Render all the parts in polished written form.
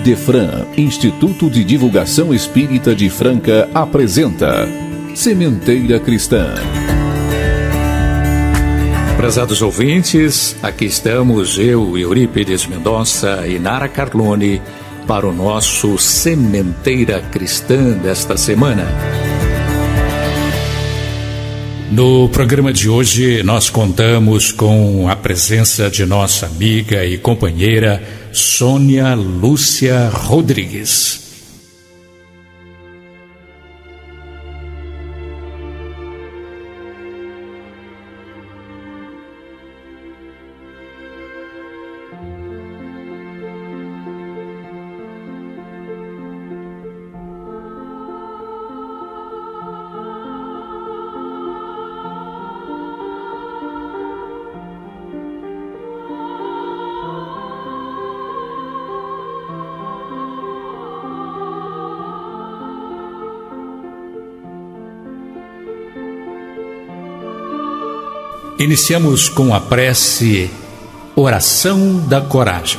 IDEFRAN, Instituto de Divulgação Espírita de Franca, apresenta Sementeira Cristã. Prezados ouvintes, aqui estamos eu, Eurípides Mendonça e Nara Carlone para o nosso Sementeira Cristã desta semana. No programa de hoje nós contamos com a presença de nossa amiga e companheira Sônia Lúcia Rodrigues. Iniciamos com a prece Oração da Coragem.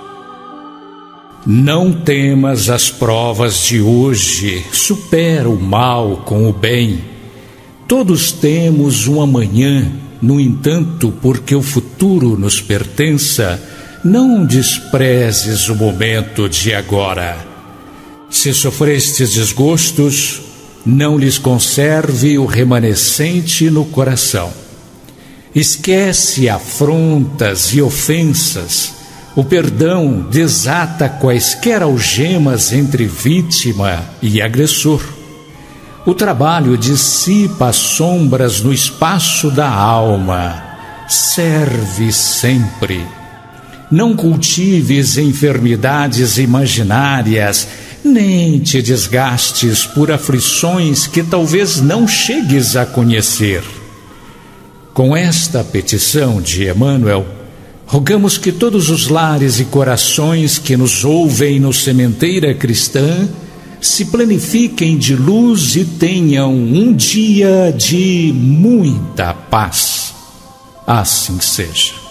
Não temas as provas de hoje, supera o mal com o bem. Todos temos um amanhã, no entanto, porque o futuro nos pertença, não desprezes o momento de agora. Se sofrestes desgostos, não lhes conserve o remanescente no coração. Esquece afrontas e ofensas. O perdão desata quaisquer algemas entre vítima e agressor. O trabalho dissipa as sombras no espaço da alma. Serve sempre. Não cultives enfermidades imaginárias, nem te desgastes por aflições que talvez não chegues a conhecer. Com esta petição de Emmanuel, rogamos que todos os lares e corações que nos ouvem no Sementeira Cristã se planifiquem de luz e tenham um dia de muita paz. Assim seja.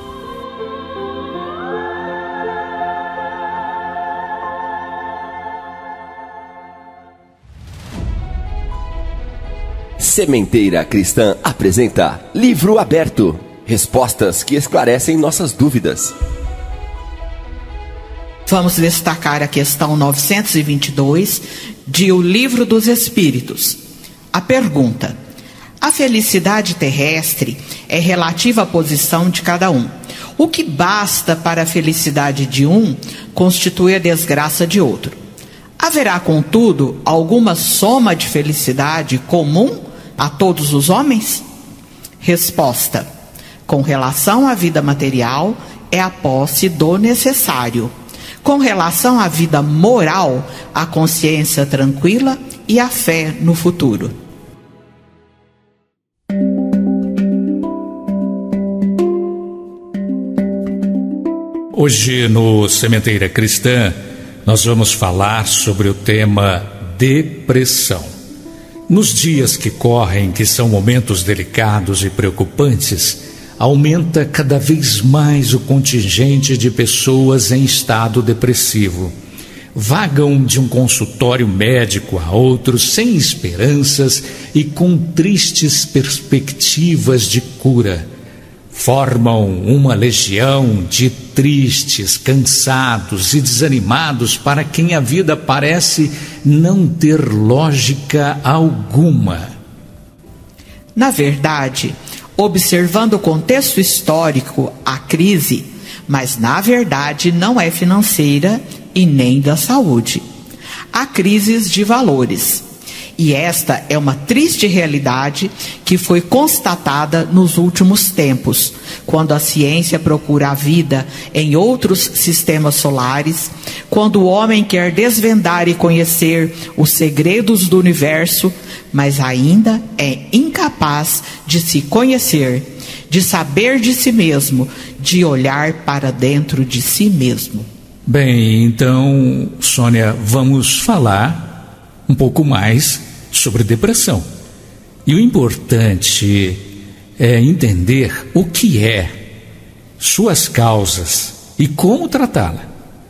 Sementeira Cristã apresenta Livro Aberto. Respostas que esclarecem nossas dúvidas. Vamos destacar a questão 922 de O Livro dos Espíritos. A pergunta: a felicidade terrestre é relativa à posição de cada um. O que basta para a felicidade de um constitui a desgraça de outro. Haverá, contudo, alguma soma de felicidade comum a todos os homens? Resposta: com relação à vida material, é a posse do necessário. Com relação à vida moral, a consciência tranquila e a fé no futuro. Hoje no Sementeira Cristã nós vamos falar sobre o tema depressão. Nos dias que correm, que são momentos delicados e preocupantes, aumenta cada vez mais o contingente de pessoas em estado depressivo. Vagam de um consultório médico a outro sem esperanças e com tristes perspectivas de cura. Formam uma legião de tristes, cansados e desanimados para quem a vida parece não ter lógica alguma. Na verdade, observando o contexto histórico, a crise, mas na verdade não é financeira e nem da saúde. Há crises de valores. E esta é uma triste realidade que foi constatada nos últimos tempos, quando a ciência procura a vida em outros sistemas solares, quando o homem quer desvendar e conhecer os segredos do universo, mas ainda é incapaz de se conhecer, de saber de si mesmo, de olhar para dentro de si mesmo. Bem, então, Sônia, vamos falar um pouco mais sobre depressão. E o importante é entender o que é, suas causas e como tratá-la.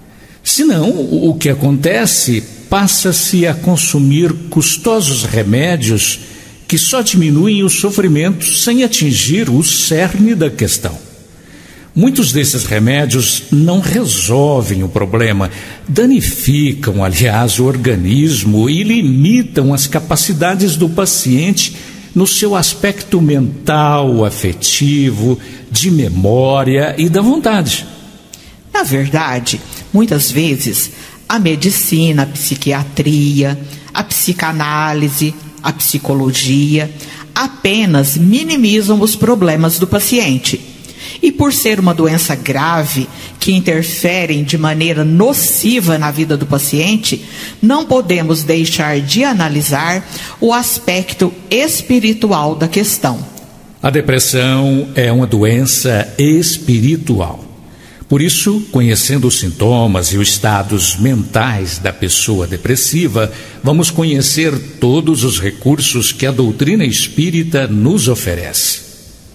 Senão, o que acontece? Passa-se a consumir custosos remédios que só diminuem o sofrimento sem atingir o cerne da questão. Muitos desses remédios não resolvem o problema, danificam, aliás, o organismo e limitam as capacidades do paciente no seu aspecto mental, afetivo, de memória e da vontade. Na verdade, muitas vezes, a medicina, a psiquiatria, a psicanálise, a psicologia apenas minimizam os problemas do paciente. E por ser uma doença grave que interfere de maneira nociva na vida do paciente, não podemos deixar de analisar o aspecto espiritual da questão. A depressão é uma doença espiritual. Por isso, conhecendo os sintomas e os estados mentais da pessoa depressiva, vamos conhecer todos os recursos que a doutrina espírita nos oferece.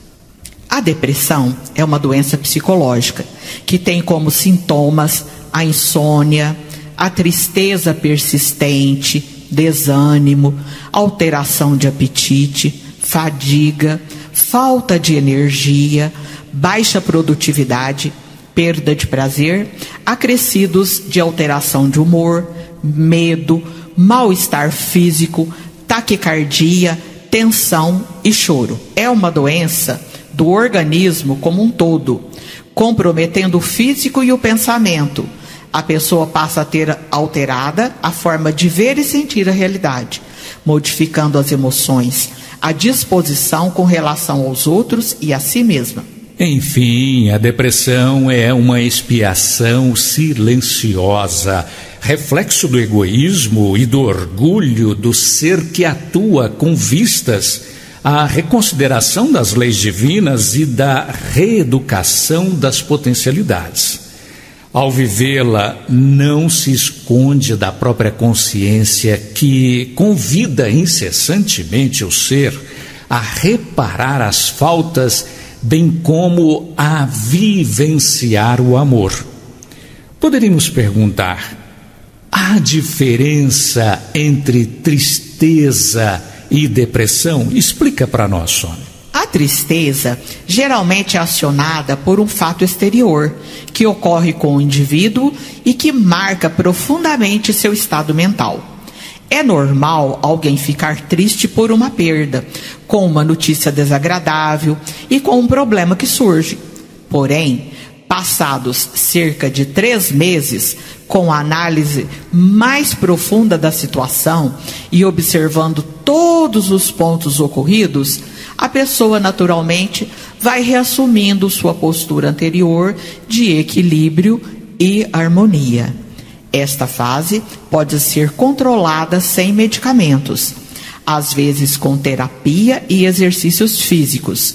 A depressão é uma doença psicológica que tem como sintomas a insônia, a tristeza persistente, desânimo, alteração de apetite, fadiga, falta de energia, baixa produtividade, perda de prazer, acrescidos de alteração de humor, medo, mal-estar físico, taquicardia, tensão e choro. É uma doença do organismo como um todo, comprometendo o físico e o pensamento. A pessoa passa a ter alterada a forma de ver e sentir a realidade, modificando as emoções, a disposição com relação aos outros e a si mesma. Enfim, a depressão é uma expiação silenciosa, reflexo do egoísmo e do orgulho do ser que atua com vistas à reconsideração das leis divinas e da reeducação das potencialidades. Ao vivê-la, não se esconde da própria consciência que convida incessantemente o ser a reparar as faltas, bem como a vivenciar o amor. Poderíamos perguntar: há diferença entre tristeza e depressão? Explica para nós, Sônia. A tristeza geralmente é acionada por um fato exterior que ocorre com o indivíduo e que marca profundamente seu estado mental. É normal alguém ficar triste por uma perda, com uma notícia desagradável e com um problema que surge. Porém, passados cerca de 3 meses, com a análise mais profunda da situação e observando todos os pontos ocorridos, a pessoa naturalmente vai reassumindo sua postura anterior de equilíbrio e harmonia. Esta fase pode ser controlada sem medicamentos, às vezes com terapia e exercícios físicos,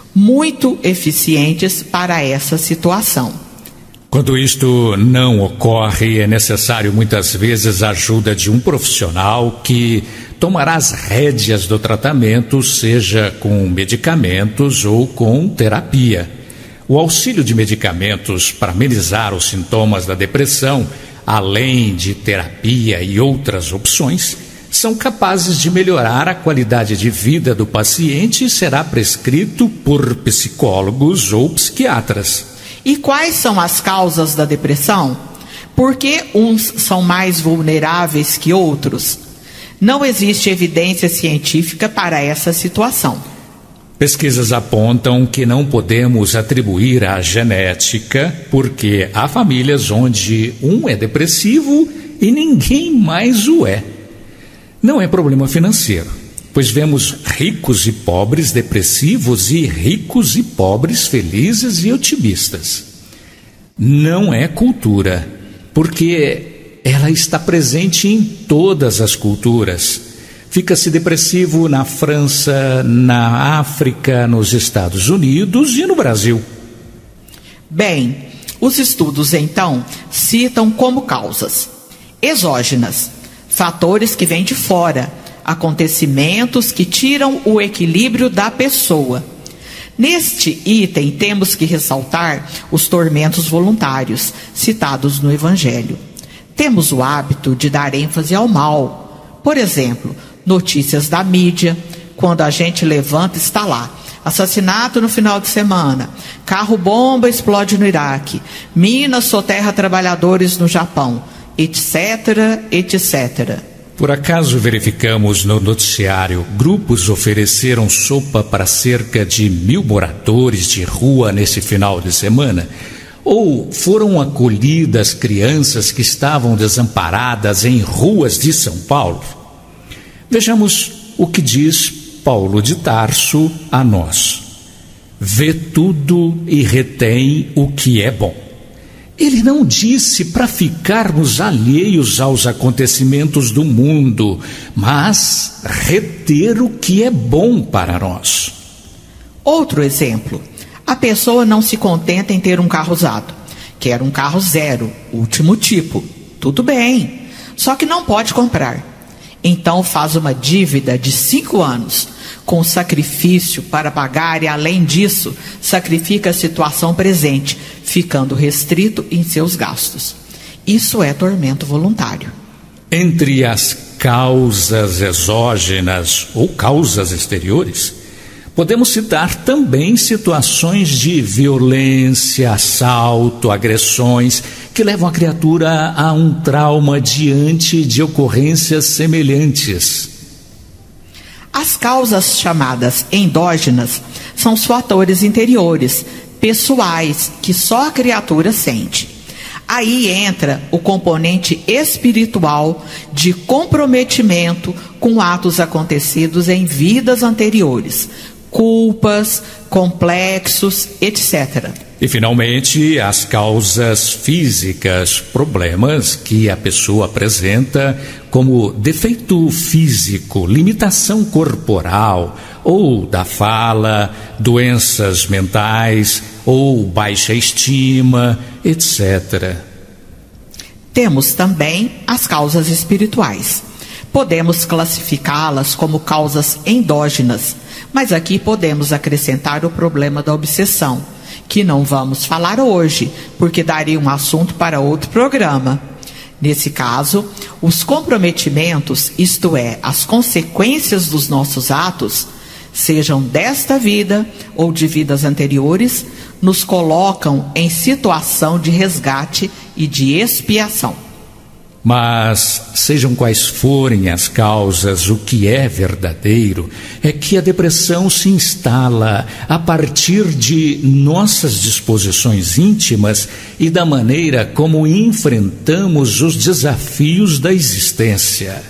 muito eficientes para essa situação. Quando isto não ocorre, é necessário muitas vezes a ajuda de um profissional que tomará as rédeas do tratamento, seja com medicamentos ou com terapia. O auxílio de medicamentos para amenizar os sintomas da depressão, além de terapia e outras opções, são capazes de melhorar a qualidade de vida do paciente e será prescrito por psicólogos ou psiquiatras. E quais são as causas da depressão? Por que uns são mais vulneráveis que outros? Não existe evidência científica para essa situação. Pesquisas apontam que não podemos atribuir à genética, porque há famílias onde um é depressivo e ninguém mais o é. Não é problema financeiro, pois vemos ricos e pobres depressivos e ricos e pobres felizes e otimistas. Não é cultura, porque ela está presente em todas as culturas. Fica-se depressivo na França, na África, nos Estados Unidos e no Brasil. Bem, os estudos então citam como causas exógenas, fatores que vêm de fora, acontecimentos que tiram o equilíbrio da pessoa. Neste item, temos que ressaltar os tormentos voluntários citados no Evangelho. Temos o hábito de dar ênfase ao mal. Por exemplo, notícias da mídia, quando a gente levanta, está lá: assassinato no final de semana, carro-bomba explode no Iraque, Minas soterra trabalhadores no Japão, etc, etc. Por acaso verificamos no noticiário, grupos ofereceram sopa para cerca de 1.000 moradores de rua nesse final de semana? Ou foram acolhidas crianças que estavam desamparadas em ruas de São Paulo? Vejamos o que diz Paulo de Tarso a nós: vê tudo e retém o que é bom. Ele não disse para ficarmos alheios aos acontecimentos do mundo, mas reter o que é bom para nós. Outro exemplo: a pessoa não se contenta em ter um carro usado, quer um carro zero, último tipo. Tudo bem, só que não pode comprar. Então faz uma dívida de 5 anos, com sacrifício para pagar, e além disso, sacrifica a situação presente, ficando restrito em seus gastos. Isso é tormento voluntário. Entre as causas exógenas ou causas exteriores, podemos citar também situações de violência, assalto, agressões, que levam a criatura a um trauma diante de ocorrências semelhantes. As causas chamadas endógenas são os fatores interiores, pessoais, que só a criatura sente. Aí entra o componente espiritual de comprometimento com atos acontecidos em vidas anteriores, culpas, complexos, etc. E, finalmente, as causas físicas, problemas que a pessoa apresenta, como defeito físico, limitação corporal, ou da fala, doenças mentais, ou baixa estima, etc. Temos também as causas espirituais. Podemos classificá-las como causas endógenas, mas aqui podemos acrescentar o problema da obsessão, que não vamos falar hoje, porque daria um assunto para outro programa. Nesse caso, os comprometimentos, isto é, as consequências dos nossos atos, sejam desta vida ou de vidas anteriores, nos colocam em situação de resgate e de expiação. Mas, sejam quais forem as causas, o que é verdadeiro é que a depressão se instala a partir de nossas disposições íntimas e da maneira como enfrentamos os desafios da existência.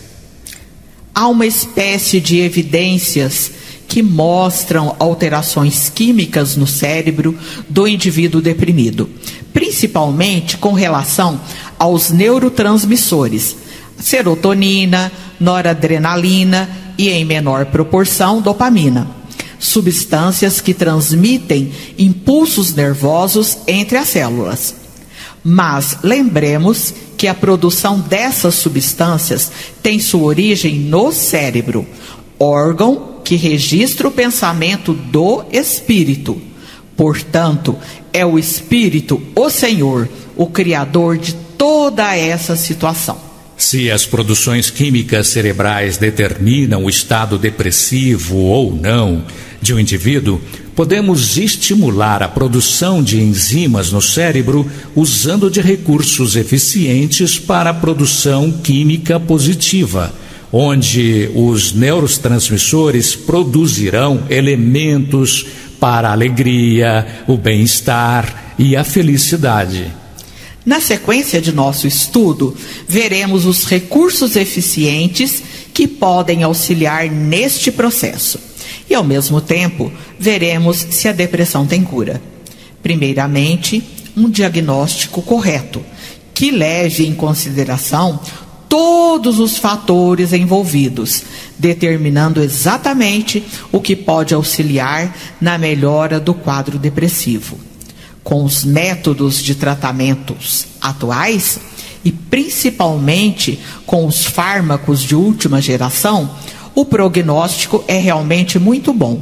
Há uma espécie de evidências que mostram alterações químicas no cérebro do indivíduo deprimido, principalmente com relação aos neurotransmissores, serotonina, noradrenalina e, em menor proporção, dopamina, substâncias que transmitem impulsos nervosos entre as células. Mas lembremos que a produção dessas substâncias tem sua origem no cérebro, órgão que registra o pensamento do espírito. Portanto, é o espírito, o Senhor, o criador de toda essa situação. Se as produções químicas cerebrais determinam o estado depressivo ou não de um indivíduo, podemos estimular a produção de enzimas no cérebro usando de recursos eficientes para a produção química positiva, onde os neurotransmissores produzirão elementos para a alegria, o bem-estar e a felicidade. Na sequência de nosso estudo, veremos os recursos eficientes que podem auxiliar neste processo. E, ao mesmo tempo, veremos se a depressão tem cura. Primeiramente, um diagnóstico correto, que leve em consideração todos os fatores envolvidos, determinando exatamente o que pode auxiliar na melhora do quadro depressivo. Com os métodos de tratamentos atuais, e principalmente com os fármacos de última geração, o prognóstico é realmente muito bom.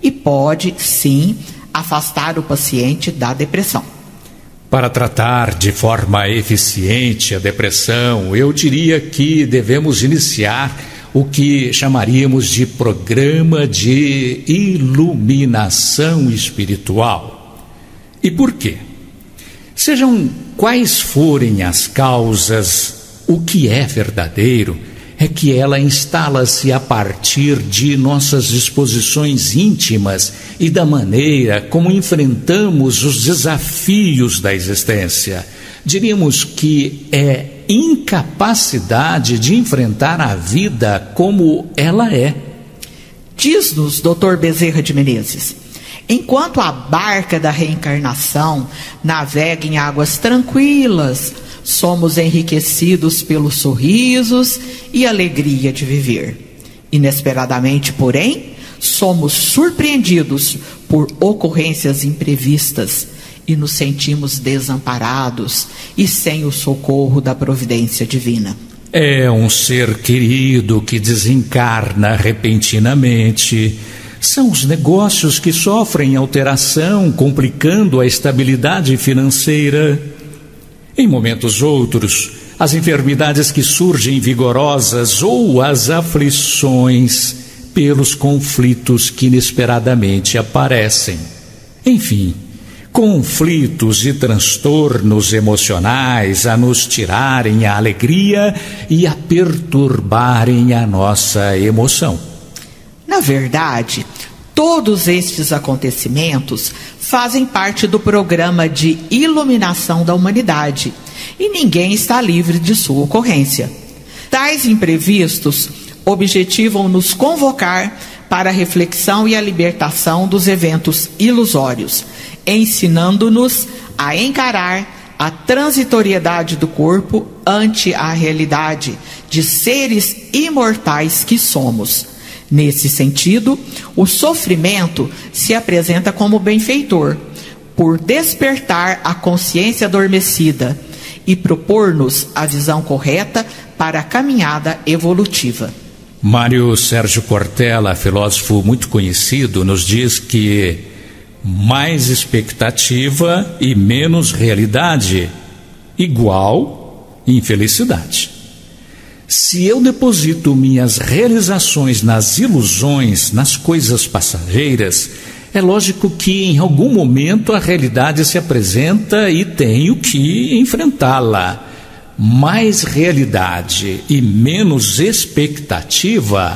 e pode, sim, afastar o paciente da depressão. Para tratar de forma eficiente a depressão, eu diria que devemos iniciar o que chamaríamos de programa de iluminação espiritual. E por quê? Sejam quais forem as causas, o que é verdadeiro é que ela instala-se a partir de nossas disposições íntimas e da maneira como enfrentamos os desafios da existência. Diríamos que é incapacidade de enfrentar a vida como ela é. Diz-nos Dr. Bezerra de Menezes: enquanto a barca da reencarnação navega em águas tranquilas, somos enriquecidos pelos sorrisos e alegria de viver. Inesperadamente, porém, somos surpreendidos por ocorrências imprevistas e nos sentimos desamparados e sem o socorro da providência divina. É um ser querido que desencarna repentinamente. São os negócios que sofrem alteração, complicando a estabilidade financeira. Em momentos outros, as enfermidades que surgem vigorosas ou as aflições pelos conflitos que inesperadamente aparecem. Enfim, conflitos e transtornos emocionais a nos tirarem a alegria e a perturbarem a nossa emoção. Na verdade, todos estes acontecimentos fazem parte do programa de iluminação da humanidade e ninguém está livre de sua ocorrência. Tais imprevistos objetivam nos convocar para a reflexão e a libertação dos eventos ilusórios, ensinando-nos a encarar a transitoriedade do corpo ante a realidade de seres imortais que somos. Nesse sentido, o sofrimento se apresenta como benfeitor, por despertar a consciência adormecida e propor-nos a visão correta para a caminhada evolutiva. Mário Sérgio Cortella, filósofo muito conhecido, nos diz que mais expectativa e menos realidade igual infelicidade. Se eu deposito minhas realizações nas ilusões, nas coisas passageiras, é lógico que em algum momento a realidade se apresenta e tenho que enfrentá-la. Mais realidade e menos expectativa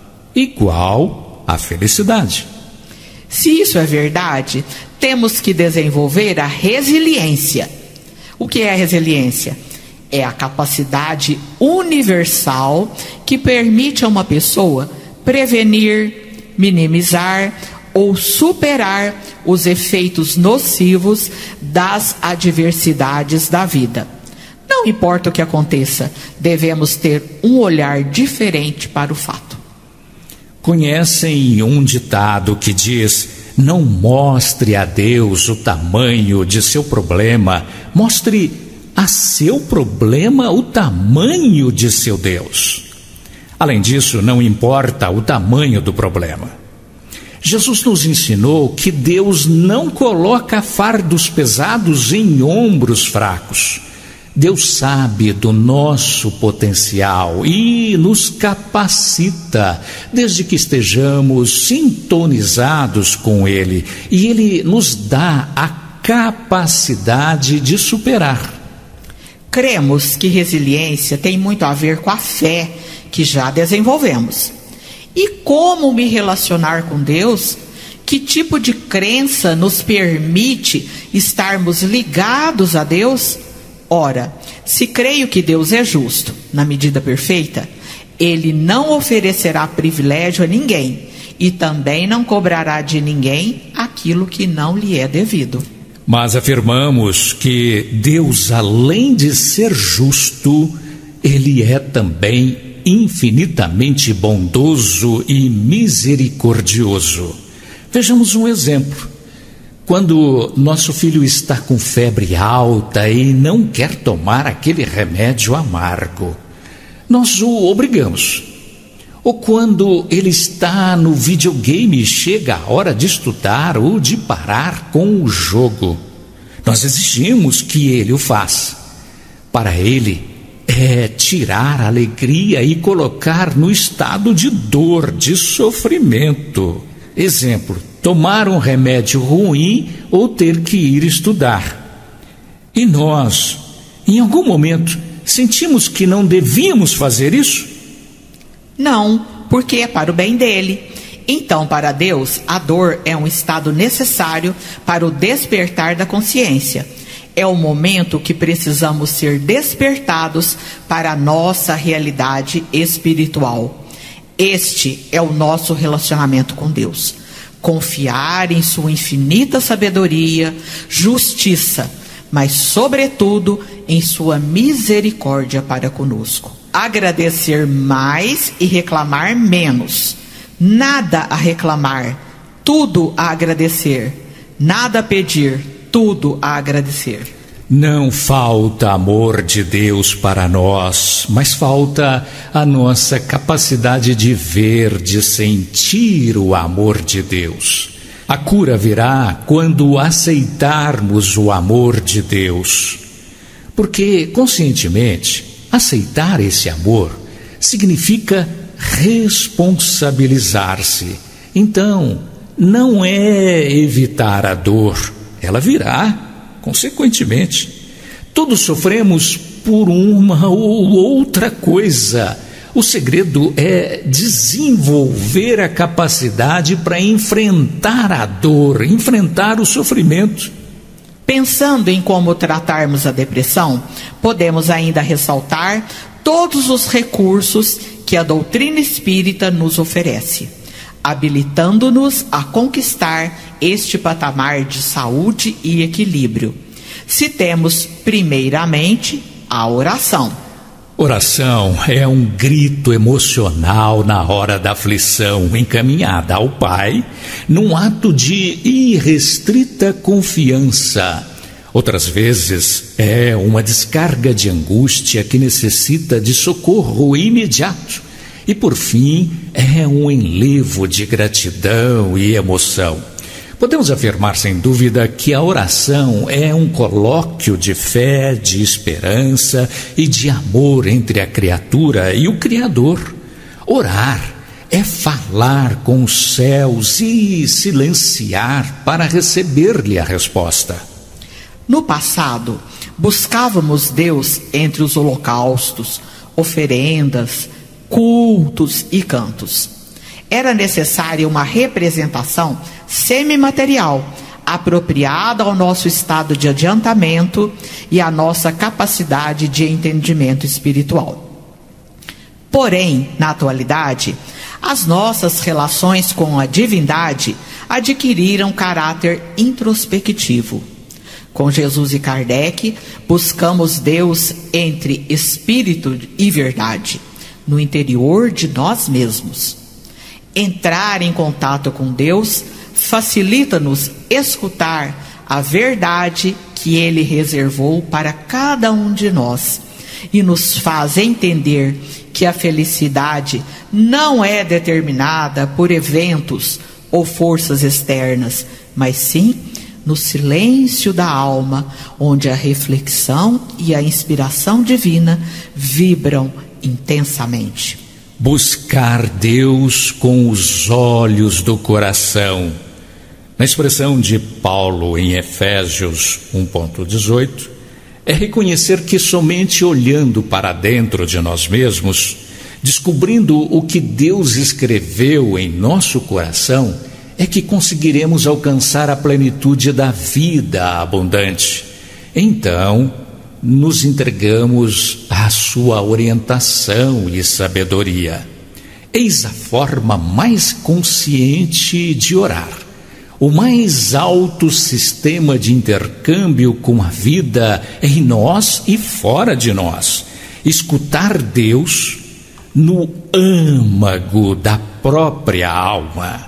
igual a felicidade. Se isso é verdade, temos que desenvolver a resiliência. O que é a resiliência? É a capacidade universal que permite a uma pessoa prevenir, minimizar ou superar os efeitos nocivos das adversidades da vida. Não importa o que aconteça, devemos ter um olhar diferente para o fato. Conhecem um ditado que diz: não mostre a Deus o tamanho de seu problema, mostre a seu problema o tamanho de seu Deus. Além disso, não importa o tamanho do problema. Jesus nos ensinou que Deus não coloca fardos pesados em ombros fracos. Deus sabe do nosso potencial e nos capacita, desde que estejamos sintonizados com Ele. E Ele nos dá a capacidade de superar. Cremos que resiliência tem muito a ver com a fé que já desenvolvemos. E como me relacionar com Deus? Que tipo de crença nos permite estarmos ligados a Deus? Ora, se creio que Deus é justo, na medida perfeita, Ele não oferecerá privilégio a ninguém e também não cobrará de ninguém aquilo que não lhe é devido. Mas afirmamos que Deus, além de ser justo, Ele é também infinitamente bondoso e misericordioso. Vejamos um exemplo. Quando nosso filho está com febre alta e não quer tomar aquele remédio amargo, nós o obrigamos. Ou quando ele está no videogame e chega a hora de estudar ou de parar com o jogo. Nós exigimos que ele o faça. Para ele, é tirar a alegria e colocar no estado de dor, de sofrimento. Exemplo, tomar um remédio ruim ou ter que ir estudar. E nós, em algum momento, sentimos que não devíamos fazer isso? Não, porque é para o bem dele. Então, para Deus, a dor é um estado necessário para o despertar da consciência. É o momento que precisamos ser despertados para a nossa realidade espiritual. Este é o nosso relacionamento com Deus. Confiar em sua infinita sabedoria, justiça, mas sobretudo em sua misericórdia para conosco. Agradecer mais e reclamar menos. Nada a reclamar, tudo a agradecer. Nada a pedir, tudo a agradecer. Não falta amor de Deus para nós, mas falta a nossa capacidade de ver, de sentir o amor de Deus. A cura virá quando aceitarmos o amor de Deus. Porque, conscientemente, aceitar esse amor significa responsabilizar-se. Então, não é evitar a dor, ela virá, consequentemente. Todos sofremos por uma ou outra coisa. O segredo é desenvolver a capacidade para enfrentar a dor, enfrentar o sofrimento. Pensando em como tratarmos a depressão, podemos ainda ressaltar todos os recursos que a doutrina espírita nos oferece, habilitando-nos a conquistar este patamar de saúde e equilíbrio. Citemos primeiramente a oração. Oração é um grito emocional na hora da aflição, encaminhada ao Pai, num ato de irrestrita confiança. Outras vezes é uma descarga de angústia que necessita de socorro imediato. E por fim é um enlevo de gratidão e emoção. Podemos afirmar sem dúvida que a oração é um colóquio de fé, de esperança e de amor entre a criatura e o Criador. Orar é falar com os céus e silenciar para receber-lhe a resposta. No passado, buscávamos Deus entre os holocaustos, oferendas, cultos e cantos. Era necessária uma representação semimaterial, apropriada ao nosso estado de adiantamento e à nossa capacidade de entendimento espiritual. Porém, na atualidade, as nossas relações com a divindade adquiriram caráter introspectivo. Com Jesus e Kardec, buscamos Deus entre espírito e verdade, no interior de nós mesmos. Entrar em contato com Deus facilita-nos escutar a verdade que Ele reservou para cada um de nós e nos faz entender que a felicidade não é determinada por eventos ou forças externas, mas sim no silêncio da alma, onde a reflexão e a inspiração divina vibram intensamente. Buscar Deus com os olhos do coração. Na expressão de Paulo em Efésios 1:18, é reconhecer que somente olhando para dentro de nós mesmos, descobrindo o que Deus escreveu em nosso coração, é que conseguiremos alcançar a plenitude da vida abundante. Então, nos entregamos à sua orientação e sabedoria. Eis a forma mais consciente de orar. O mais alto sistema de intercâmbio com a vida em nós e fora de nós. Escutar Deus no âmago da própria alma.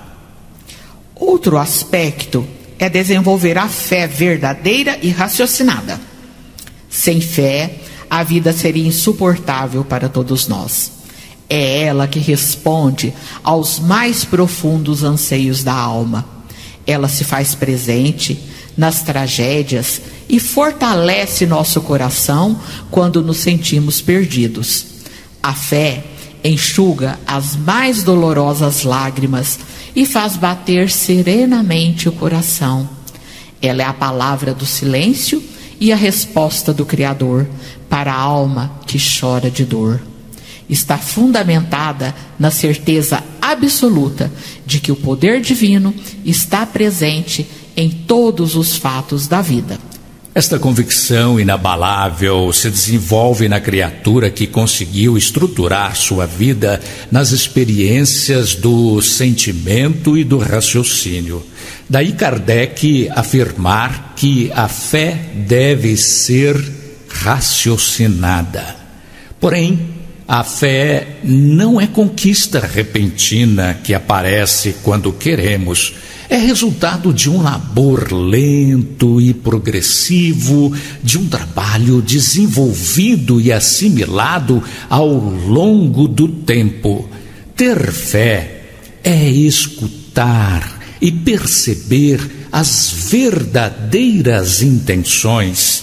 Outro aspecto é desenvolver a fé verdadeira e raciocinada. Sem fé, a vida seria insuportável para todos nós. É ela que responde aos mais profundos anseios da alma. Ela se faz presente nas tragédias e fortalece nosso coração quando nos sentimos perdidos. A fé enxuga as mais dolorosas lágrimas e faz bater serenamente o coração. Ela é a palavra do silêncio e a resposta do Criador para a alma que chora de dor. Está fundamentada na certeza absoluta de que o poder divino está presente em todos os fatos da vida. Esta convicção inabalável se desenvolve na criatura que conseguiu estruturar sua vida nas experiências do sentimento e do raciocínio. Daí Kardec afirmar que a fé deve ser raciocinada. Porém, a fé não é conquista repentina que aparece quando queremos. É resultado de um labor lento e progressivo, de um trabalho desenvolvido e assimilado ao longo do tempo. Ter fé é escutar e perceber as verdadeiras intenções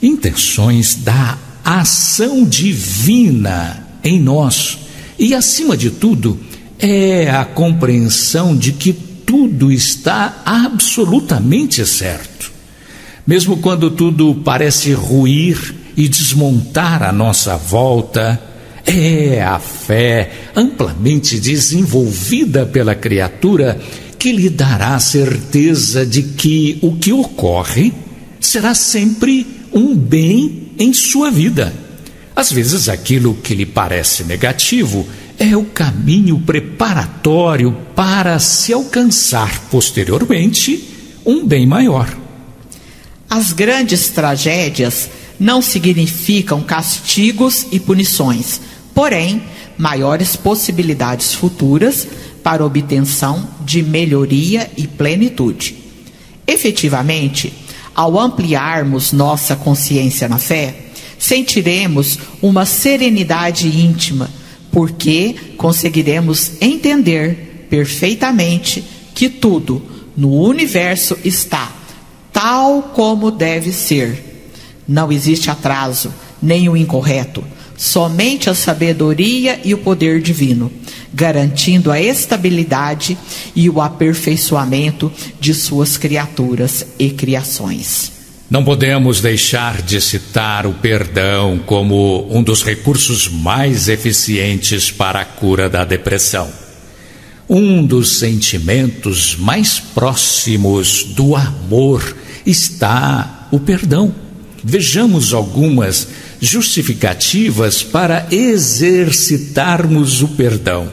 da ação divina em nós. E, acima de tudo, é a compreensão de que tudo está absolutamente certo. Mesmo quando tudo parece ruir e desmontar à nossa volta, é a fé amplamente desenvolvida pela criatura que lhe dará a certeza de que o que ocorre será sempre um bem em sua vida. Às vezes aquilo que lhe parece negativo é o caminho preparatório para se alcançar posteriormente um bem maior. As grandes tragédias não significam castigos e punições, porém, maiores possibilidades futuras para obtenção de melhoria e plenitude. Efetivamente, ao ampliarmos nossa consciência na fé, sentiremos uma serenidade íntima, porque conseguiremos entender perfeitamente que tudo no universo está tal como deve ser. Não existe atraso, nem o incorreto, somente a sabedoria e o poder divino, garantindo a estabilidade e o aperfeiçoamento de suas criaturas e criações. Não podemos deixar de citar o perdão como um dos recursos mais eficientes para a cura da depressão. Um dos sentimentos mais próximos do amor está o perdão. Vejamos algumas justificativas para exercitarmos o perdão.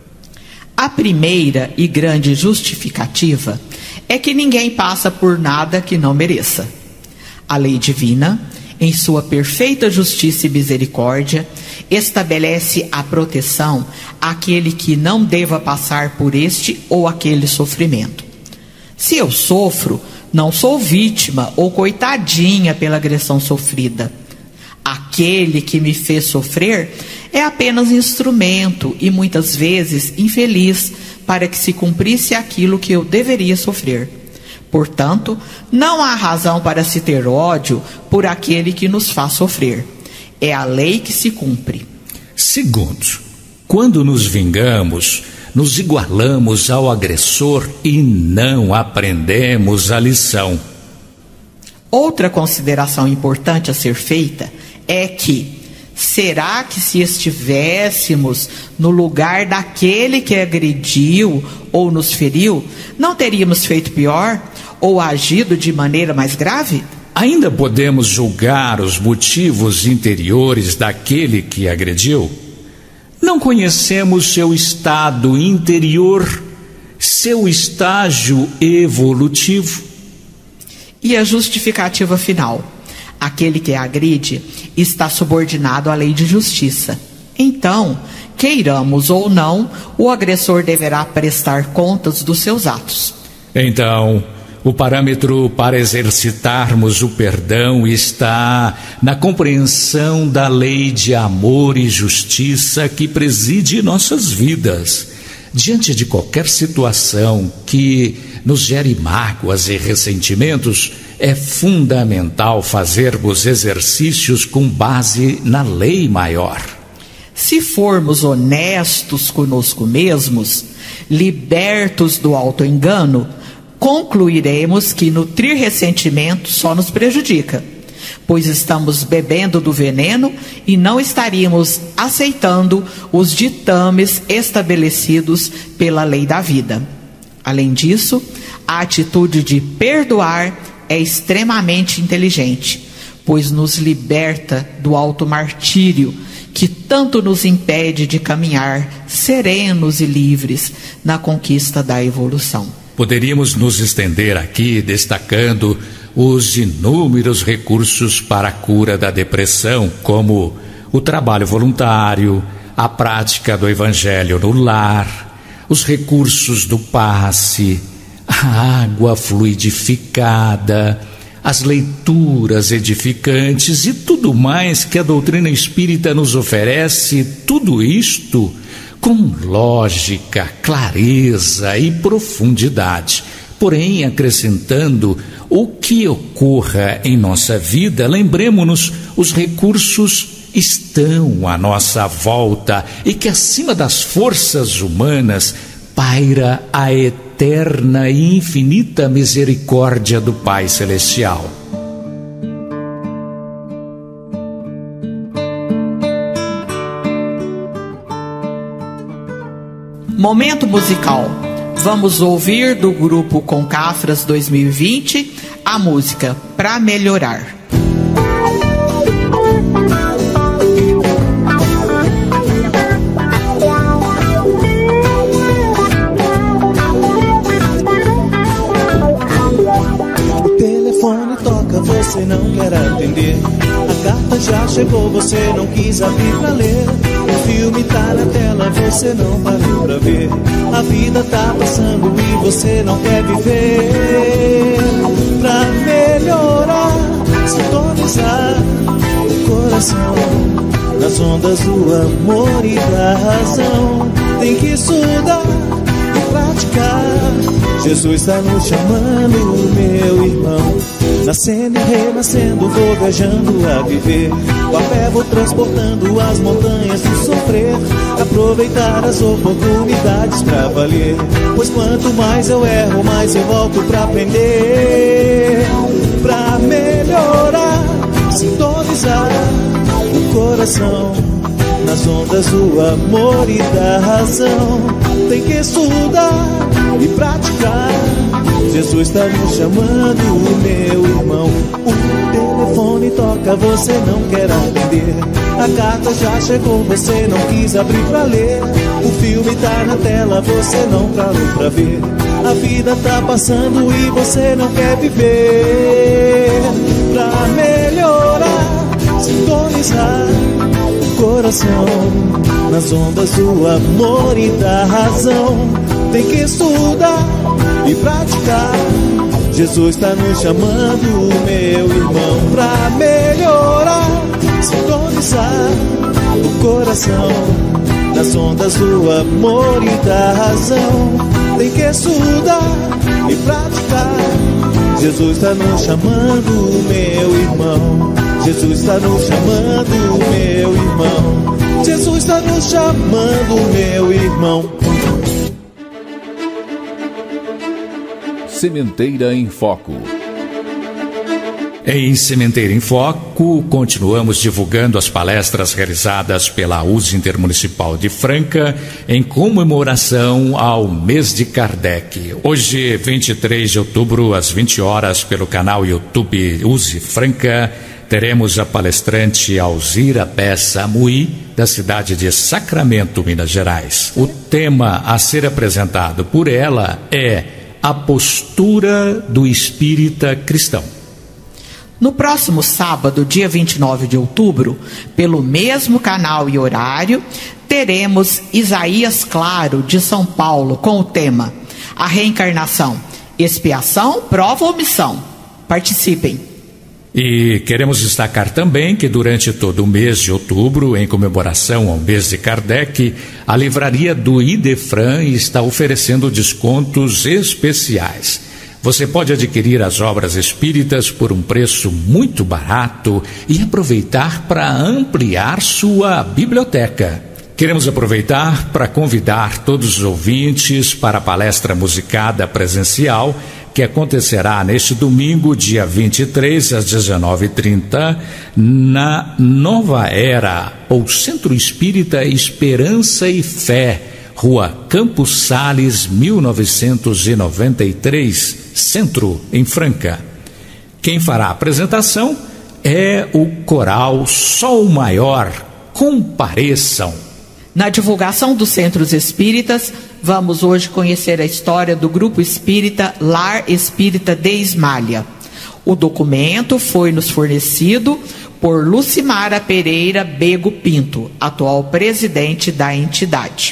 A primeira e grande justificativa é que ninguém passa por nada que não mereça. A lei divina, em sua perfeita justiça e misericórdia, estabelece a proteção àquele que não deva passar por este ou aquele sofrimento. Se eu sofro, não sou vítima ou coitadinha pela agressão sofrida. Aquele que me fez sofrer é apenas instrumento e muitas vezes infeliz para que se cumprisse aquilo que eu deveria sofrer. Portanto, não há razão para se ter ódio por aquele que nos faz sofrer. É a lei que se cumpre. Segundo, quando nos vingamos, nos igualamos ao agressor e não aprendemos a lição. Outra consideração importante a ser feita é que, será que se estivéssemos no lugar daquele que agrediu ou nos feriu, não teríamos feito pior ou agido de maneira mais grave? Ainda podemos julgar os motivos interiores daquele que agrediu? Não conhecemos seu estado interior, seu estágio evolutivo. E a justificativa final: aquele que agride está subordinado à lei de justiça. Então, queiramos ou não, o agressor deverá prestar contas dos seus atos. Então, O parâmetro para exercitarmos o perdão está na compreensão da lei de amor e justiça que preside nossas vidas. Diante de qualquer situação que nos gere mágoas e ressentimentos, é fundamental fazermos exercícios com base na lei maior. Se formos honestos conosco mesmos, libertos do autoengano, concluiremos que nutrir ressentimento só nos prejudica, pois estamos bebendo do veneno e não estaríamos aceitando os ditames estabelecidos pela lei da vida. Além disso, a atitude de perdoar é extremamente inteligente, pois nos liberta do automartírio que tanto nos impede de caminhar serenos e livres na conquista da evolução. Poderíamos nos estender aqui destacando os inúmeros recursos para a cura da depressão, como o trabalho voluntário, a prática do evangelho no lar, os recursos do passe, a água fluidificada, as leituras edificantes e tudo mais que a doutrina espírita nos oferece, tudo isto com lógica, clareza e profundidade. Porém, acrescentando o que ocorra em nossa vida, lembremos-nos, os recursos estão à nossa volta e que acima das forças humanas paira a eterna e infinita misericórdia do Pai Celestial. Momento musical. Vamos ouvir do grupo Concafras 2020 a música Pra Melhorar. O telefone toca, você não quer atender. A carta já chegou, você não quis abrir pra ler. O filme tá na tela, você não parou pra ver. A vida tá passando e você não quer viver. Pra melhorar, sintonizar o coração nas ondas do amor e da razão. Tem que estudar e praticar. Jesus está nos chamando, meu irmão. Nascendo e renascendo, vou viajando a viver. Com a fé vou transportando as montanhas do sofrer. Aproveitar as oportunidades pra valer. Pois quanto mais eu erro, mais eu volto pra aprender. Pra melhorar, sintonizar o coração nas ondas do amor e da razão. Tem que estudar e praticar. Jesus está nos chamando, meu irmão. O telefone toca, você não quer atender. A carta já chegou, você não quis abrir pra ler. O filme tá na tela, você não parou pra ver. A vida tá passando e você não quer viver. Pra melhorar, sintonizar o coração nas ondas do amor e da razão. Tem que estudar e praticar. Jesus está nos chamando, meu irmão. Pra melhorar, sintonizar o coração nas ondas do amor e da razão. Tem que estudar e praticar. Jesus está nos chamando, meu irmão. Jesus está nos chamando, meu irmão. Jesus está nos chamando, meu irmão. Sementeira em Foco. Em Sementeira em Foco, continuamos divulgando as palestras realizadas pela USE Intermunicipal de Franca em comemoração ao mês de Kardec. Hoje, 23 de outubro, às 20 horas, pelo canal YouTube USE Franca, teremos a palestrante Alzira Bessa Mui, da cidade de Sacramento, Minas Gerais. O tema a ser apresentado por ela é a postura do espírita cristão. No próximo sábado, dia 29 de outubro, pelo mesmo canal e horário, teremos Isaías Claro, de São Paulo, com o tema A Reencarnação, Expiação, prova ou missão? Participem. E queremos destacar também que durante todo o mês de outubro, em comemoração ao mês de Kardec, a livraria do Idefran está oferecendo descontos especiais. Você pode adquirir as obras espíritas por um preço muito barato e aproveitar para ampliar sua biblioteca. Queremos aproveitar para convidar todos os ouvintes para a palestra musicada presencial que acontecerá neste domingo, dia 23, às 19h30, na Nova Era, ou Centro Espírita Esperança e Fé, Rua Campos Sales, 1993, Centro, em Franca. Quem fará a apresentação é o coral Sol Maior. Compareçam. Na divulgação dos centros espíritas, vamos hoje conhecer a história do Grupo Espírita Lar Espírita de Ismália. O documento foi nos fornecido por Lucimara Pereira Bego Pinto, atual presidente da entidade.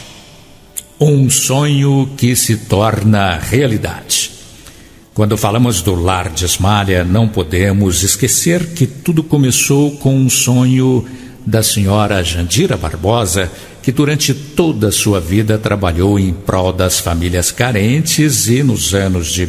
Um sonho que se torna realidade. Quando falamos do Lar de Ismália, não podemos esquecer que tudo começou com um sonho da senhora Jandira Barbosa, que durante toda a sua vida trabalhou em prol das famílias carentes e nos anos de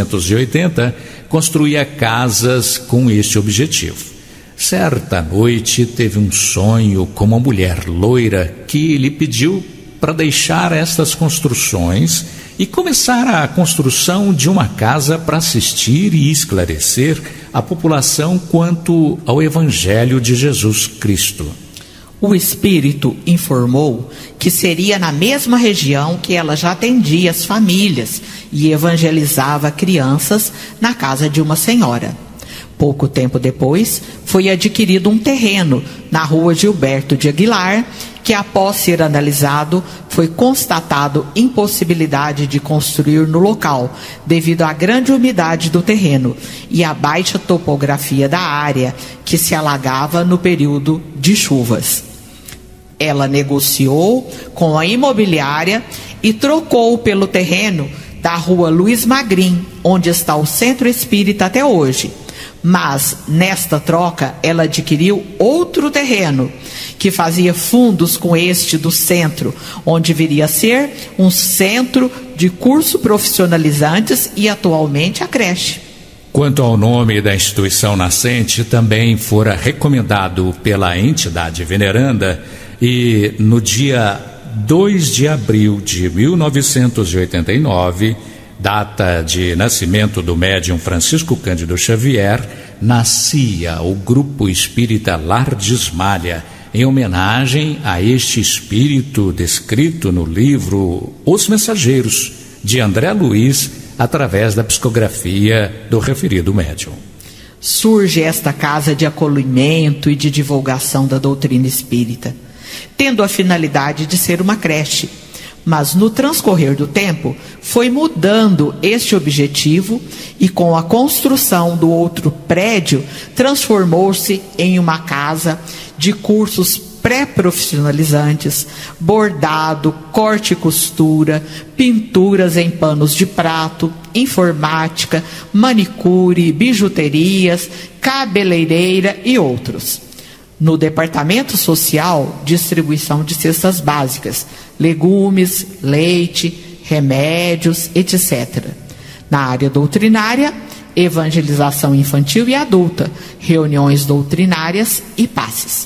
1980 construía casas com este objetivo. Certa noite teve um sonho com uma mulher loira que lhe pediu para deixar estas construções e começar a construção de uma casa para assistir e esclarecer a população quanto ao Evangelho de Jesus Cristo. O espírito informou que seria na mesma região que ela já atendia as famílias e evangelizava crianças na casa de uma senhora. Pouco tempo depois, foi adquirido um terreno na rua Gilberto de Aguilar, que após ser analisado, foi constatado impossibilidade de construir no local, devido à grande umidade do terreno e à baixa topografia da área, que se alagava no período de chuvas. Ela negociou com a imobiliária e trocou pelo terreno da rua Luiz Magrin, onde está o Centro Espírita até hoje. Mas, nesta troca, ela adquiriu outro terreno, que fazia fundos com este do centro, onde viria a ser um centro de curso profissionalizantes e atualmente a creche. Quanto ao nome da instituição nascente, também fora recomendado pela entidade veneranda e no dia 2 de abril de 1989, data de nascimento do médium Francisco Cândido Xavier, nascia o Grupo Espírita Lar de Ismália, em homenagem a este espírito descrito no livro Os Mensageiros, de André Luiz, através da psicografia do referido médium. Surge esta casa de acolhimento e de divulgação da doutrina espírita, tendo a finalidade de ser uma creche. Mas no transcorrer do tempo, foi mudando este objetivo e com a construção do outro prédio, transformou-se em uma casa de cursos pré-profissionalizantes, bordado, corte e costura, pinturas em panos de prato, informática, manicure, bijuterias, cabeleireira e outros. No departamento social, distribuição de cestas básicas, legumes, leite, remédios, etc. Na área doutrinária, evangelização infantil e adulta, reuniões doutrinárias e passes.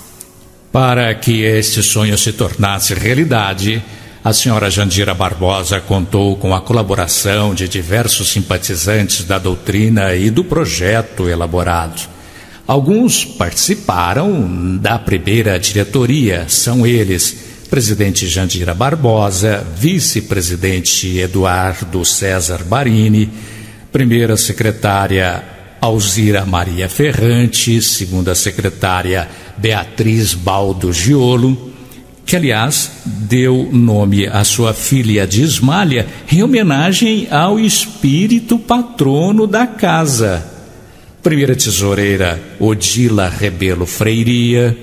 Para que este sonho se tornasse realidade, a senhora Jandira Barbosa contou com a colaboração de diversos simpatizantes da doutrina e do projeto elaborado. Alguns participaram da primeira diretoria, são eles: presidente Jandira Barbosa, vice-presidente Eduardo César Barini, primeira secretária Alzira Maria Ferrante, segunda secretária Beatriz Baldo Giolo, que aliás deu nome à sua filha de Ismália em homenagem ao espírito patrono da casa. Primeira tesoureira Odila Rebelo Freiria,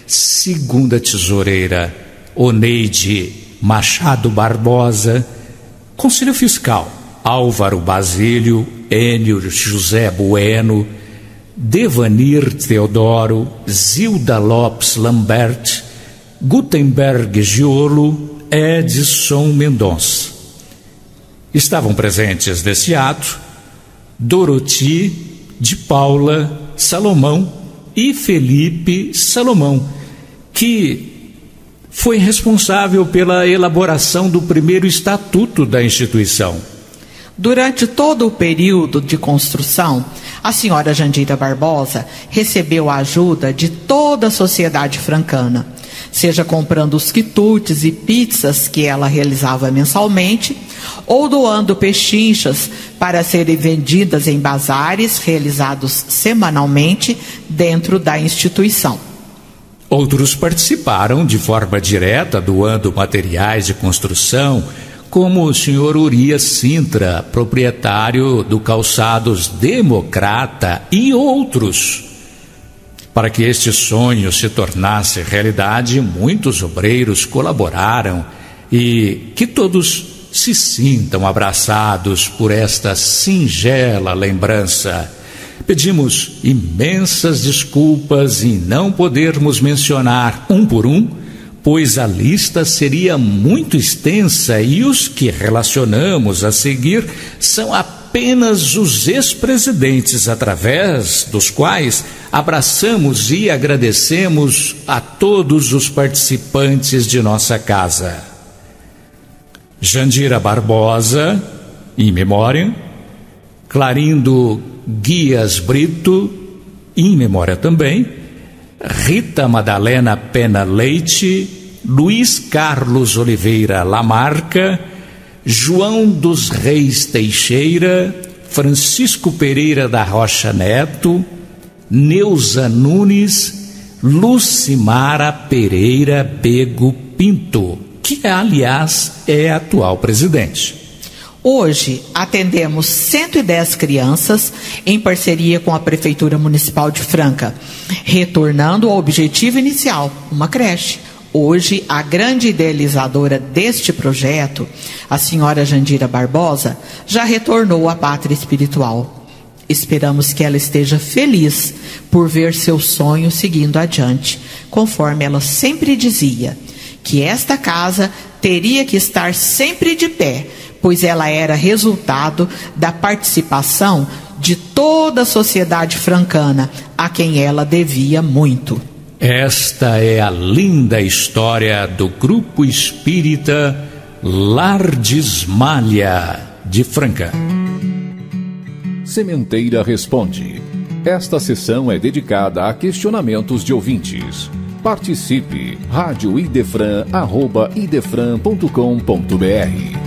segunda tesoureira Oneide Machado Barbosa, Conselho Fiscal Álvaro Basílio, Enio José Bueno, Devanir Teodoro, Zilda Lopes Lambert, Gutenberg Giolo, Edson Mendonça. Estavam presentes nesse ato Doroti de Paula Salomão e Felipe Salomão, que foi responsável pela elaboração do primeiro estatuto da instituição. Durante todo o período de construção, a senhora Jandira Barbosa recebeu a ajuda de toda a sociedade francana, seja comprando os quitutes e pizzas que ela realizava mensalmente, ou doando pechinchas para serem vendidas em bazares realizados semanalmente dentro da instituição. Outros participaram de forma direta, doando materiais de construção, como o senhor Urias Sintra, proprietário do Calçados Democrata, e outros. Para que este sonho se tornasse realidade, muitos obreiros colaboraram, e que todos se sintam abraçados por esta singela lembrança. Pedimos imensas desculpas em não podermos mencionar um por um, pois a lista seria muito extensa e os que relacionamos a seguir são apenas os ex-presidentes, através dos quais abraçamos e agradecemos a todos os participantes de nossa casa. Jandira Barbosa, em memória. Clarindo Guias Brito, em memória também. Rita Madalena Pena Leite, Luiz Carlos Oliveira Lamarca, João dos Reis Teixeira, Francisco Pereira da Rocha Neto, Neuza Nunes, Lucimara Pereira Bego Pinto, que aliás é a atual presidente. Hoje atendemos 110 crianças em parceria com a Prefeitura Municipal de Franca, retornando ao objetivo inicial, uma creche. Hoje, a grande idealizadora deste projeto, a senhora Jandira Barbosa, já retornou à pátria espiritual. Esperamos que ela esteja feliz por ver seu sonho seguindo adiante, conforme ela sempre dizia, que esta casa teria que estar sempre de pé, pois ela era resultado da participação de toda a sociedade francana, a quem ela devia muito. Esta é a linda história do Grupo Espírita Lardes Malha de Franca. Sementeira Responde. Esta sessão é dedicada a questionamentos de ouvintes. Participe. radioidefran@idefran.com.br.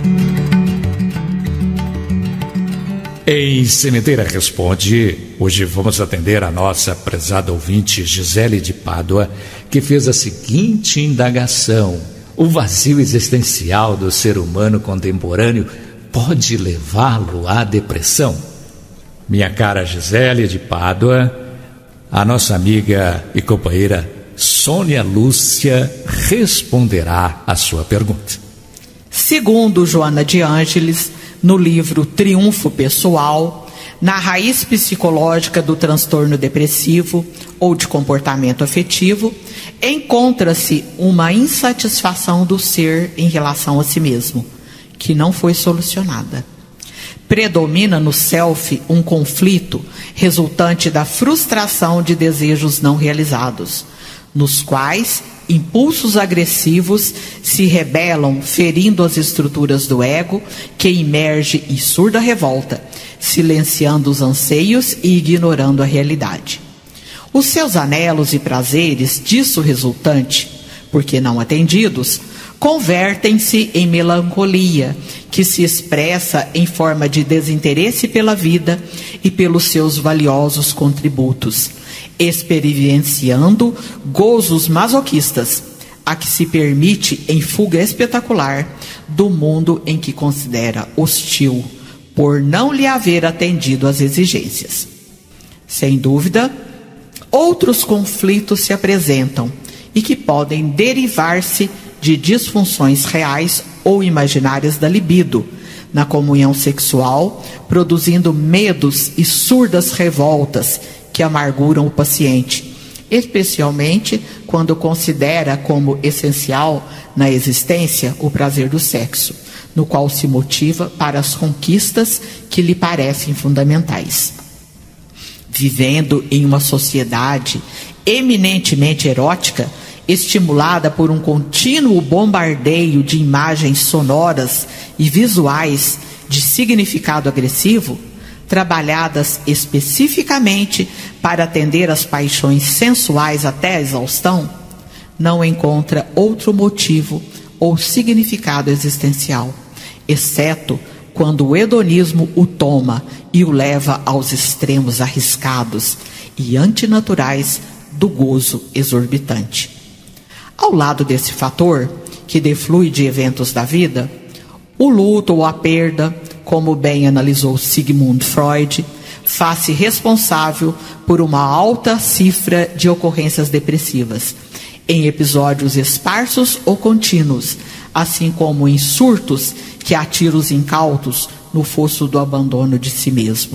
Em Sementeira Responde, hoje vamos atender a nossa prezada ouvinte Gisele de Pádua, que fez a seguinte indagação: o vazio existencial do ser humano contemporâneo pode levá-lo à depressão? Minha cara Gisele de Pádua, a nossa amiga e companheira Sônia Lúcia responderá a sua pergunta. Segundo Joana de Ângeles, no livro Triunfo Pessoal, na raiz psicológica do transtorno depressivo ou de comportamento afetivo, encontra-se uma insatisfação do ser em relação a si mesmo, que não foi solucionada. Predomina no self um conflito resultante da frustração de desejos não realizados, nos quais impulsos agressivos se rebelam, ferindo as estruturas do ego, que emerge em surda revolta, silenciando os anseios e ignorando a realidade. Os seus anelos e prazeres disso resultante, porque não atendidos, convertem-se em melancolia, que se expressa em forma de desinteresse pela vida e pelos seus valiosos contributos, experienciando gozos masoquistas, a que se permite em fuga espetacular do mundo em que considera hostil, por não lhe haver atendido às exigências. Sem dúvida, outros conflitos se apresentam e que podem derivar-se de disfunções reais ou imaginárias da libido, na comunhão sexual, produzindo medos e surdas revoltas que amarguram o paciente, especialmente quando considera como essencial na existência o prazer do sexo, no qual se motiva para as conquistas que lhe parecem fundamentais. Vivendo em uma sociedade eminentemente erótica, estimulada por um contínuo bombardeio de imagens sonoras e visuais de significado agressivo, trabalhadas especificamente para atender às paixões sensuais até a exaustão, não encontra outro motivo ou significado existencial, exceto quando o hedonismo o toma e o leva aos extremos arriscados e antinaturais do gozo exorbitante. Ao lado desse fator, que deflui de eventos da vida, o luto ou a perda, como bem analisou Sigmund Freud, faz-se responsável por uma alta cifra de ocorrências depressivas, em episódios esparsos ou contínuos, assim como em surtos que atiram os incautos no fosso do abandono de si mesmo.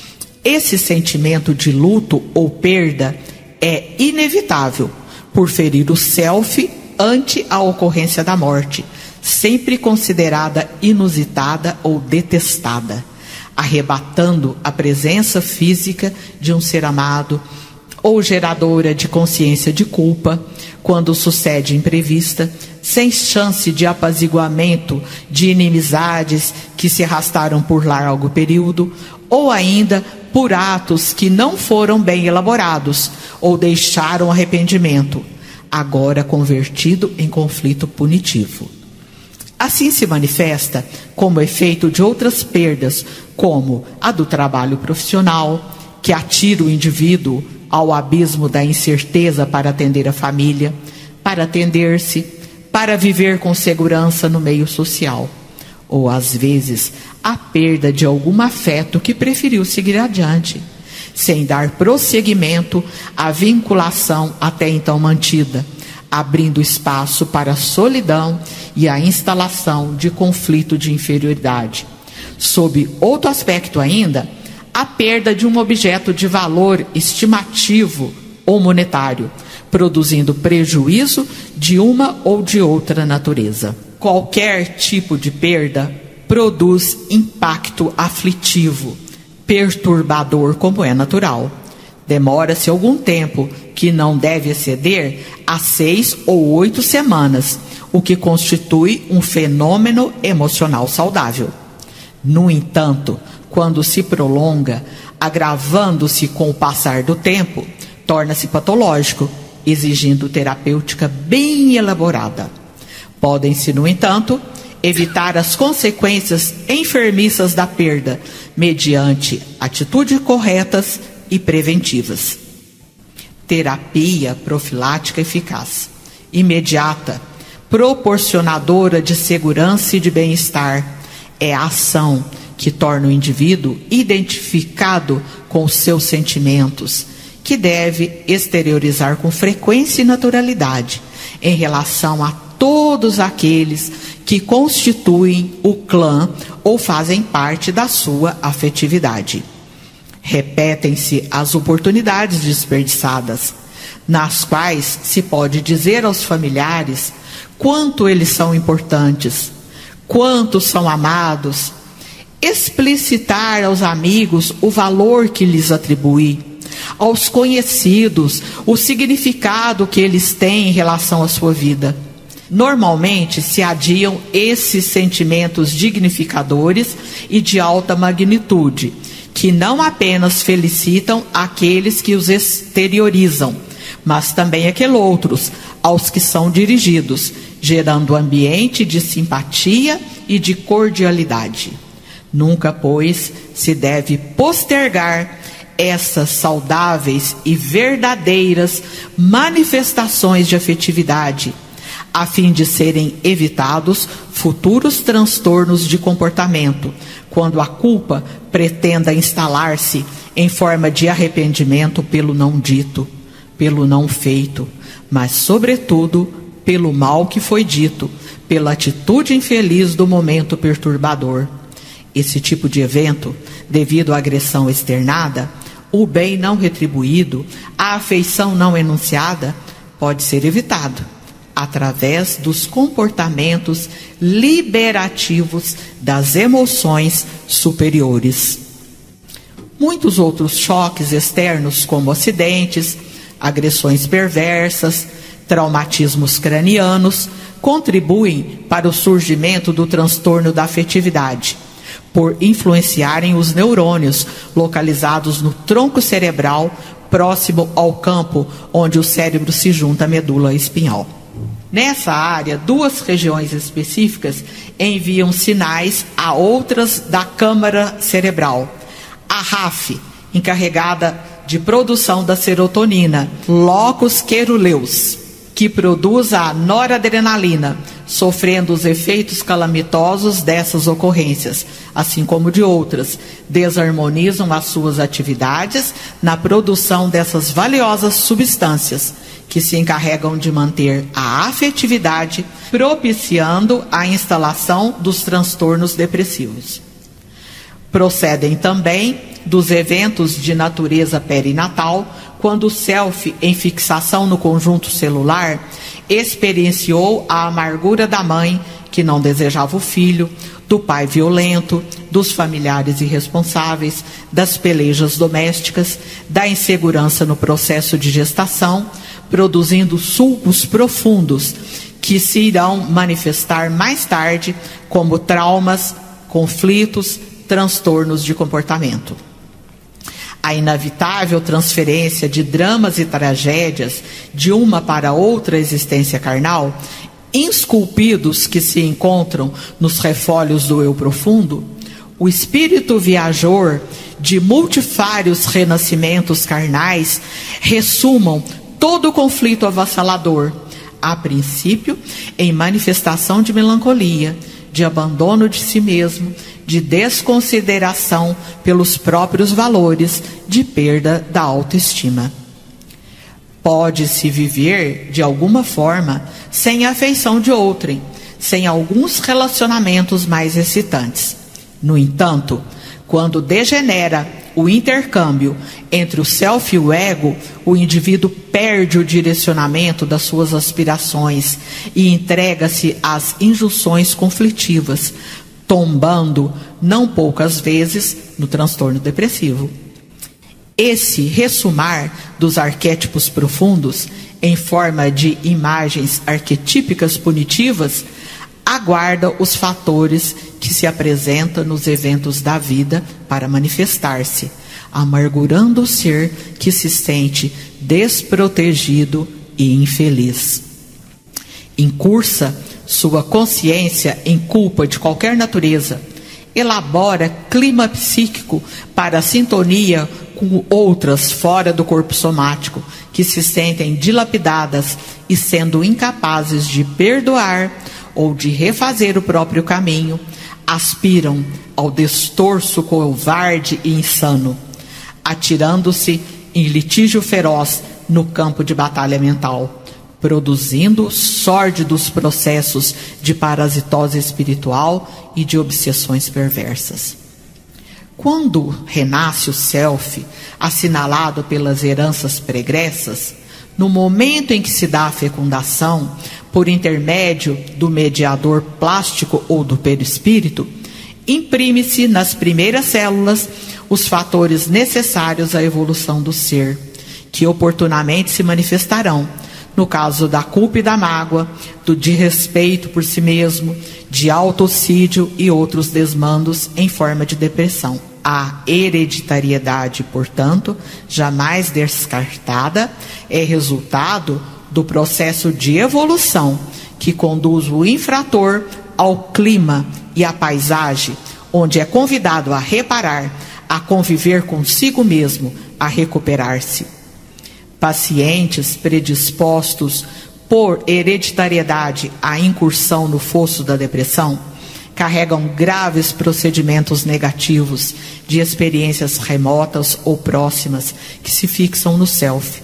Esse sentimento de luto ou perda é inevitável, por ferir o self ante a ocorrência da morte, sempre considerada inusitada ou detestada, arrebatando a presença física de um ser amado, ou geradora de consciência de culpa, quando sucede imprevista, sem chance de apaziguamento de inimizades que se arrastaram por largo período, ou ainda por atos que não foram bem elaborados ou deixaram arrependimento, agora convertido em conflito punitivo. Assim se manifesta como efeito de outras perdas, como a do trabalho profissional, que atira o indivíduo ao abismo da incerteza para atender a família, para atender-se, para viver com segurança no meio social, ou às vezes a perda de algum afeto que preferiu seguir adiante, sem dar prosseguimento à vinculação até então mantida, abrindo espaço para a solidão e a instalação de conflito de inferioridade. Sob outro aspecto ainda, a perda de um objeto de valor estimativo ou monetário, produzindo prejuízo de uma ou de outra natureza. Qualquer tipo de perda produz impacto aflitivo, perturbador, como é natural. Demora-se algum tempo, que não deve exceder a 6 ou 8 semanas, o que constitui um fenômeno emocional saudável. No entanto, quando se prolonga, agravando-se com o passar do tempo, torna-se patológico, exigindo terapêutica bem elaborada. Podem-se, no entanto, evitar as consequências enfermiças da perda, mediante atitudes corretas e preventivas. Terapia profilática eficaz, imediata, proporcionadora de segurança e de bem-estar, é a ação que torna o indivíduo identificado com os seus sentimentos, que deve exteriorizar com frequência e naturalidade em relação a todos aqueles que constituem o clã ou fazem parte da sua afetividade. Repetem-se as oportunidades desperdiçadas, nas quais se pode dizer aos familiares quanto eles são importantes, quanto são amados, explicitar aos amigos o valor que lhes atribui, aos conhecidos o significado que eles têm em relação à sua vida. Normalmente se adiam esses sentimentos dignificadores e de alta magnitude, que não apenas felicitam aqueles que os exteriorizam, mas também aqueles outros aos que são dirigidos, gerando ambiente de simpatia e de cordialidade. Nunca, pois, se deve postergar essas saudáveis e verdadeiras manifestações de afetividade, a fim de serem evitados futuros transtornos de comportamento, quando a culpa pretenda instalar-se em forma de arrependimento pelo não dito, pelo não feito, mas, sobretudo, pelo mal que foi dito, pela atitude infeliz do momento perturbador. Esse tipo de evento, devido à agressão externada, o bem não retribuído, a afeição não enunciada, pode ser evitado através dos comportamentos liberativos das emoções superiores. Muitos outros choques externos, como acidentes, agressões perversas, traumatismos cranianos, contribuem para o surgimento do transtorno da afetividade, por influenciarem os neurônios localizados no tronco cerebral, próximo ao campo onde o cérebro se junta à medula espinhal. Nessa área, 2 regiões específicas enviam sinais a outras da câmara cerebral. A RAF, encarregada de produção da serotonina, locus coeruleus, que produz a noradrenalina, sofrendo os efeitos calamitosos dessas ocorrências, assim como de outras, desarmonizam as suas atividades na produção dessas valiosas substâncias, que se encarregam de manter a afetividade, propiciando a instalação dos transtornos depressivos. Procedem também dos eventos de natureza perinatal, quando o self, em fixação no conjunto celular, experienciou a amargura da mãe, que não desejava o filho, do pai violento, dos familiares irresponsáveis, das pelejas domésticas, da insegurança no processo de gestação, produzindo sulcos profundos que se irão manifestar mais tarde como traumas, conflitos, transtornos de comportamento. A inevitável transferência de dramas e tragédias de uma para outra existência carnal, esculpidos que se encontram nos refolhos do eu profundo, o espírito viajor de multifários renascimentos carnais ressumam todo o conflito avassalador, a princípio em manifestação de melancolia, de abandono de si mesmo, de desconsideração pelos próprios valores, de perda da autoestima. Pode-se viver, de alguma forma, sem a afeição de outrem, sem alguns relacionamentos mais excitantes. No entanto, quando degenera o intercâmbio entre o self e o ego, o indivíduo perde o direcionamento das suas aspirações e entrega-se às injunções conflitivas, tombando, não poucas vezes, no transtorno depressivo. Esse ressumar dos arquétipos profundos, em forma de imagens arquetípicas punitivas, aguarda os fatores que se apresentam nos eventos da vida para manifestar-se, amargurando o ser que se sente desprotegido e infeliz. Incursa sua consciência em culpa de qualquer natureza, elabora clima psíquico para a sintonia com outras fora do corpo somático, que se sentem dilapidadas e sendo incapazes de perdoar ou de refazer o próprio caminho, aspiram ao destorso covarde e insano, atirando-se em litígio feroz no campo de batalha mental, produzindo sórdidos processos de parasitose espiritual e de obsessões perversas. Quando renasce o self, assinalado pelas heranças pregressas, no momento em que se dá a fecundação, por intermédio do mediador plástico ou do perispírito, imprime-se nas primeiras células os fatores necessários à evolução do ser, que oportunamente se manifestarão, no caso da culpa e da mágoa, do desrespeito por si mesmo, de autocídio e outros desmandos em forma de depressão. A hereditariedade, portanto, jamais descartada, é resultado do processo de evolução que conduz o infrator ao clima e à paisagem, onde é convidado a reparar, a conviver consigo mesmo, a recuperar-se. Pacientes predispostos por hereditariedade à incursão no fosso da depressão carregam graves procedimentos negativos de experiências remotas ou próximas que se fixam no self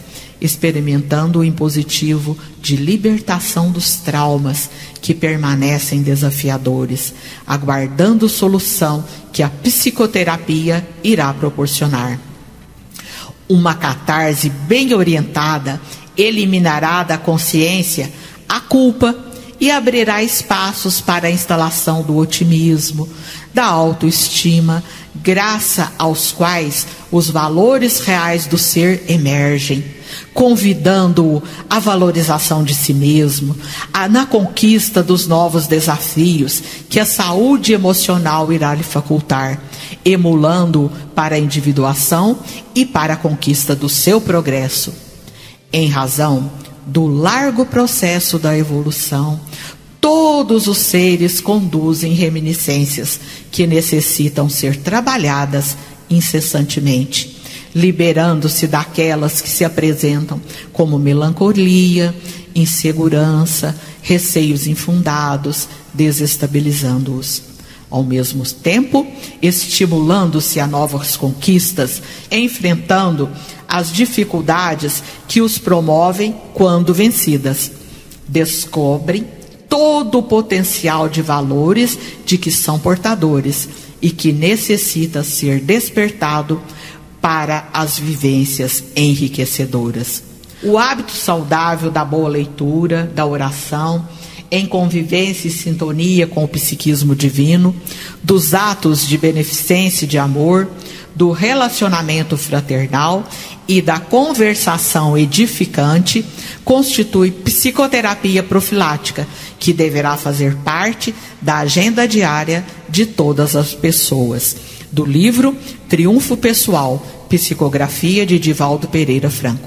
experimentando o impositivo de libertação dos traumas que permanecem desafiadores, aguardando solução que a psicoterapia irá proporcionar. Uma catarse bem orientada eliminará da consciência a culpa e abrirá espaços para a instalação do otimismo, da autoestima, graças aos quais os valores reais do ser emergem, convidando-o à valorização de si mesmo, na conquista dos novos desafios que a saúde emocional irá lhe facultar, emulando-o para a individuação e para a conquista do seu progresso. Em razão do largo processo da evolução, todos os seres conduzem reminiscências que necessitam ser trabalhadas incessantemente, liberando-se daquelas que se apresentam como melancolia, insegurança, receios infundados, desestabilizando-os. Ao mesmo tempo, estimulando-se a novas conquistas, enfrentando as dificuldades que os promovem quando vencidas. Descobrem todo o potencial de valores de que são portadores e que necessita ser despertado para as vivências enriquecedoras. O hábito saudável da boa leitura, da oração, em convivência e sintonia com o psiquismo divino, dos atos de beneficência e de amor, do relacionamento fraternal e da conversação edificante, constitui psicoterapia profilática, que deverá fazer parte da agenda diária de todas as pessoas. Do livro Triunfo Pessoal, psicografia de Divaldo Pereira Franco.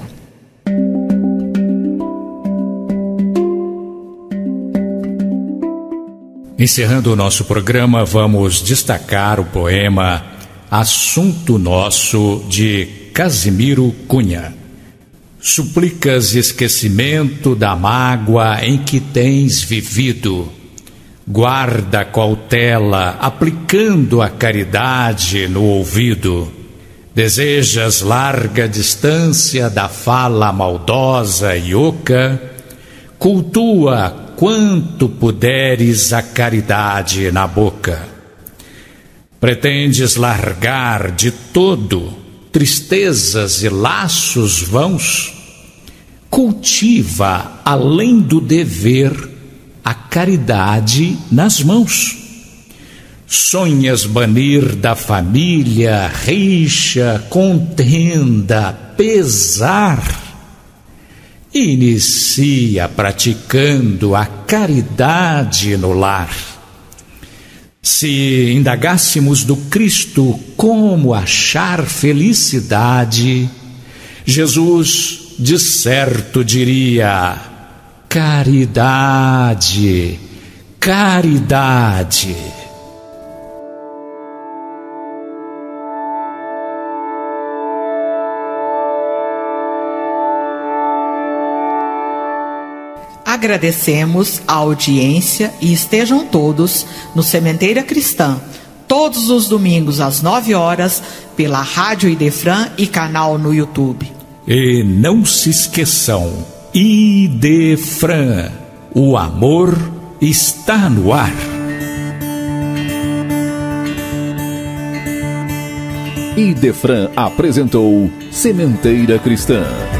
Encerrando o nosso programa, vamos destacar o poema Assunto Nosso, de Casimiro Cunha. Suplicas esquecimento da mágoa em que tens vivido. Guarda cautela, aplicando a caridade no ouvido. Desejas larga distância da fala maldosa e oca. Cultua quanto puderes a caridade na boca. Pretendes largar de todo tristezas e laços vãos? Cultiva, além do dever, a caridade nas mãos. Sonhas banir da família rixa, contenda, pesar? Inicia praticando a caridade no lar. Se indagássemos do Cristo como achar felicidade, Jesus de certo diria: caridade, caridade. Agradecemos a audiência e estejam todos no Sementeira Cristã, todos os domingos às 9 horas, pela Rádio Idefran e canal no YouTube. E não se esqueçam, Idefran, o amor está no ar. Idefran apresentou Sementeira Cristã.